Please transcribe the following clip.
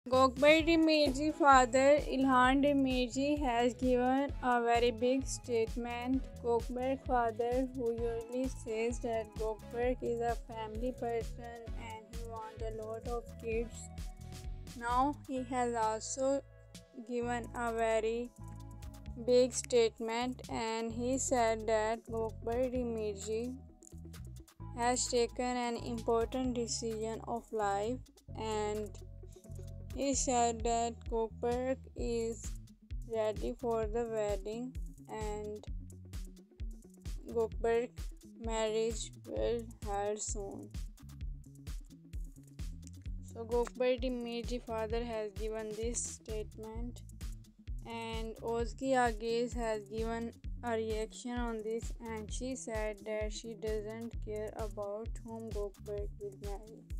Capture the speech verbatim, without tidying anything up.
Gokbert Demirji's father, Ilhan Demirji, has given a very big statement. Gokbert's father, who usually says that Gokbert is a family person and he wants a lot of kids, now he has also given a very big statement, and he said that Gokbert Demirji has taken an important decision of life, and he said that Gokbert is ready for the wedding and Gokbert marriage will held soon. So Gokbert Demirji father has given this statement, and Ozgi Agiz has given a reaction on this, and she said that she doesn't care about whom Gokbert will marry.